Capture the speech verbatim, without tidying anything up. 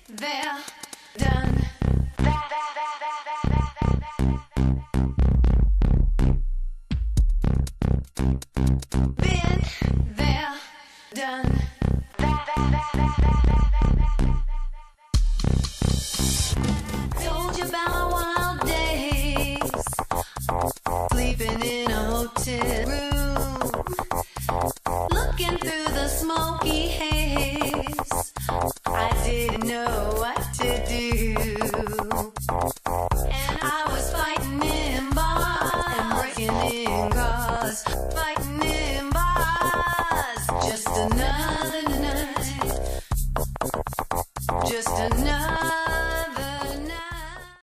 there, done. Been there, done. Told you about my wild days, sleeping in a hotel room, looking through the smoky haze. I didn't know what to do, and I was fighting in bars and breaking in cars.